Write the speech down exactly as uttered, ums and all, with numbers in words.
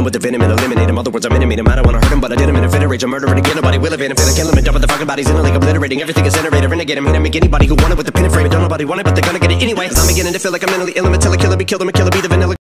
with the venom and eliminate him. Other words, I'm intimate him. I don't wanna hurt him, but I did him in a fit of rage. I'm murdering again, nobody will evade him. Finna kill him and dump the fucking bodies in a lake, obliterating everything is iterator. Renegade him, hit him, make anybody who want it with the pin and frame. Don't nobody want it, but they're gonna get it anyway. I'm beginning to feel like I'm mentally ill until a killer be killed him, a killer be the vanilla.